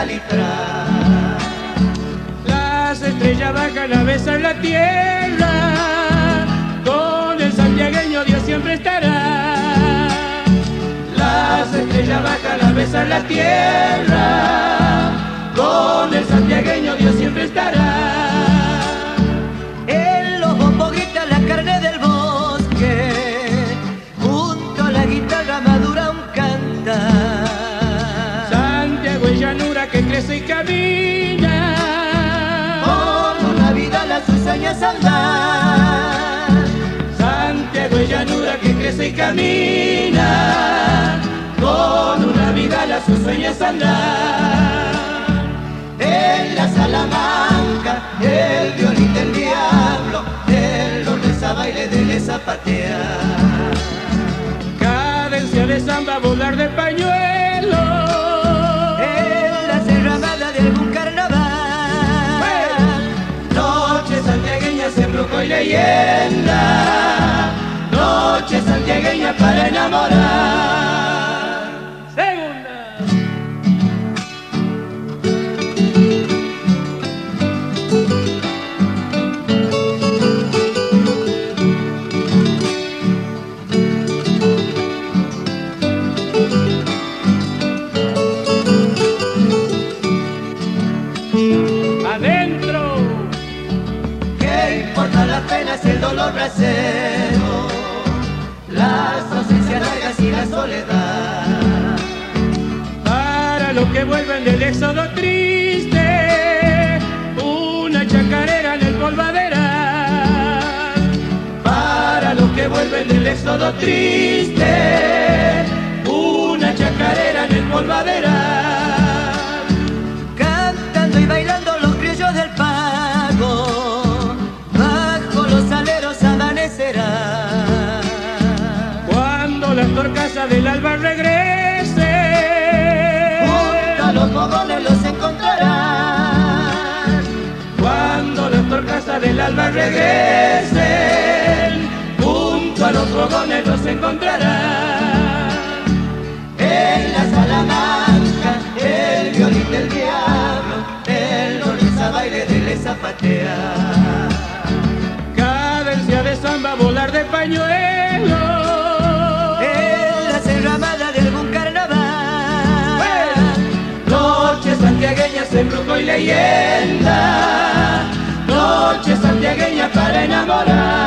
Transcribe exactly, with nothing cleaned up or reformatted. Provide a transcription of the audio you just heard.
alifrar. Las estrellas bajan a besar la tierra, con el santiagueño Dios siempre estará. Las estrellas bajan a besar la tierra, con el santiagueño Dios siempre estará. El lobo grita la carne del bosque, junto a la guitarra madura un cantar. Santiago es llanura que crece y camina, con una vida las sueñas andar. Santiago es llanura que crece y camina, con una vida las sueñas andar. En la Salamanca, el violín del diablo, el reza baile de le zapatear. cadencia de samba, volar de pañuelo, En la serramada de algún carnaval. Noche santiagueña, embrujo y leyenda, noche santiagueña para enamorar. segunda. Adentro, ¿Qué importa la pena si el dolor bracero, las ausencias largas y la soledad? para los que vuelven del éxodo triste, una chacarera en el polvaderal. Para los que vuelven del éxodo triste, una chacarera en el polvaderal. Cantando y bailando los criollos del pago, bajo los aleros amanecerá. Cuando las torcasas del alba regresen, Junto a los fogones los encontrarán. cuando las torcasas del alba regresen, Junto a los fogones los encontrarán. En la Salamanca, el violín del diablo, el reza baile de le zapatear. cadencia de samba, volar de pañuelo, En la serramada de algún carnaval. Noche santiagueña, embrujo y leyenda, noche santiagueña para enamorar.